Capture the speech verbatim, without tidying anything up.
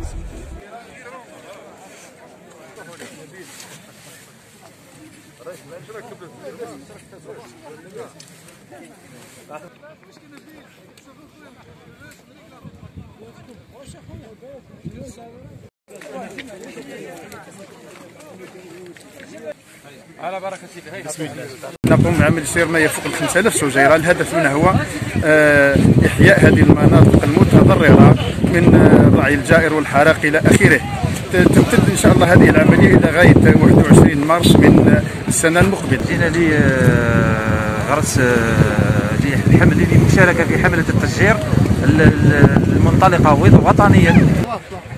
على بركة الله. بسم الله. نقوم بعمل سير ما يفوق ال خمسة آلاف شجيرة. الهدف منها هو إحياء هذه المناطق المتضررة من الرعي الجائر والحرائق إلى آخره. تمتد إن شاء الله هذه العملية إلى غاية واحد وعشرين مارس من السنة المقبلة. جينا لغرس للمشاركة في حملة التشجير المنطلقة وطنيا.